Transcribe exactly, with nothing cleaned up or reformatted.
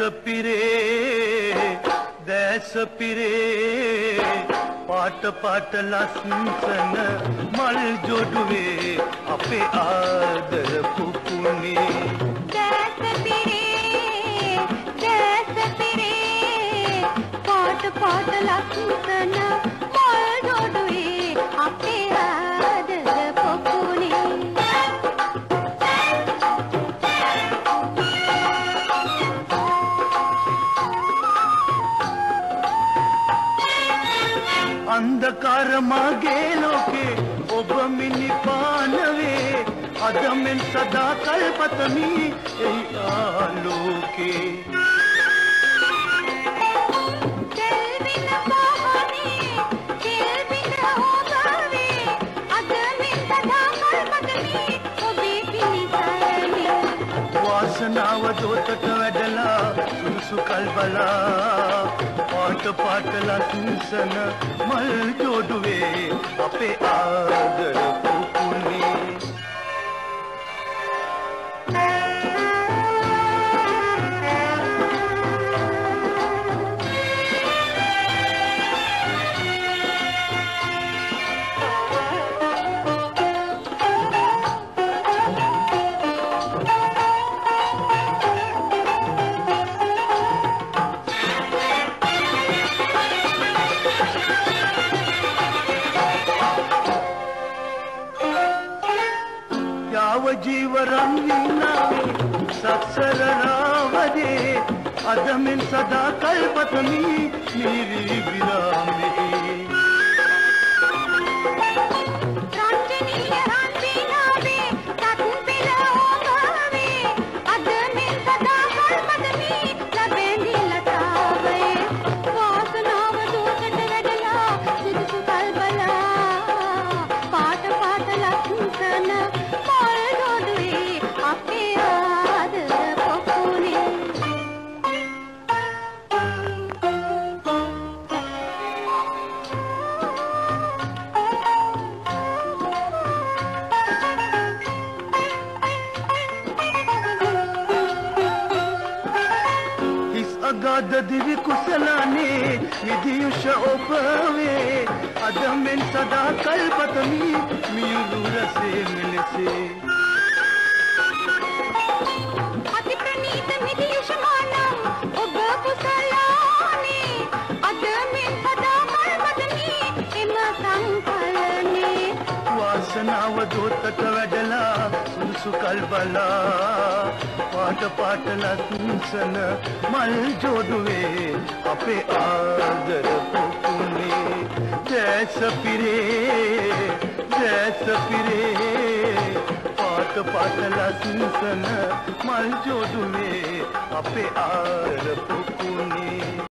පිරේ දැස පිරේ පාට පාට ලස්සන මල් ජොඩුවේ අපේ ආදර පුපුනේ දැස පිරේ දැස පිරේ පාට පාට ලස්සන මල් ජොඩුවේ අපේ ආදර පුපුනේ अंधकार मागे लोके ඔබ මිනිපානවේ අද මෙන් සදා කල්පතමි එහි ආලෝකේ දෙල්වින පහනේ දෙල්වින හොබවේ අද මෙන් සදා කල්පතමි ඔබේ පිනිසරනේ වාසනාව දොතට වැඩලා සුසු කල්බලා පාට පාට ලස්සන මල් ජොඩුවේ අපේ ආදර පුපුනේ जीव रंगीनावे सत्सर रावदे अदमिन सदा कल्पतमी मेरी विरामे रंजनीय रंगीनावे तत्पिल ओभावे अदमिन सदा कल्पतमी लबेंदी लतावे वासनाव दूतट වැඩලා සුදුසු කල්බලා පාට පාට ලස්සන අගාධ දිවි කුසලානේ විදියුෂ ඔබවේ අද මෙන් සදා කල්පතමි මියුරු රසේ මෙලෙසේ අති ප්‍රණීත විදියුෂ මානම් ඔබ කුසලානේ අද මෙන් සදා කල්පතමි එම සංකලනේ වාසනාව දොතට වැඩලා සුසු කල්බලා පාට පාට ලස්සන මල් ජොඩුවේ අපේ ආදර පුපුනේ දැස පිරේ දැස පිරේ පාට පාට ලස්සන මල් ජොඩුවේ අපේ ආදර පුපුනේ